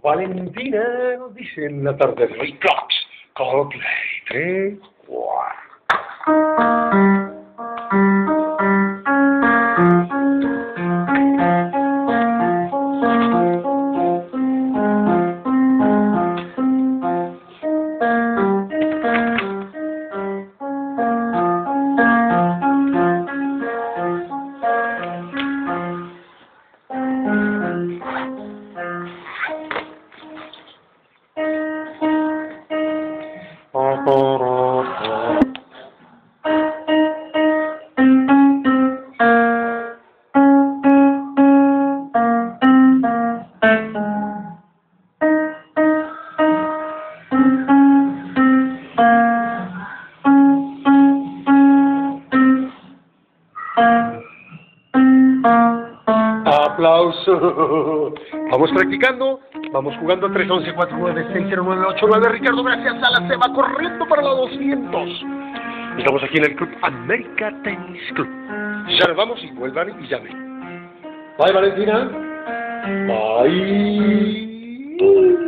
Valentina nos dice en la tarde de hoy, Clocks, Coldplay, 3, 4. Aplauso. Vamos practicando, vamos jugando 3, 11, 4, 9, 6, 0, 9, 8, 9. Ricardo Gracias Salas se va corriendo para la 200. Estamos aquí en el Club América Tennis Club. Ya nos vamos y vuelvan y llamen. Bye, Valentina. Bye.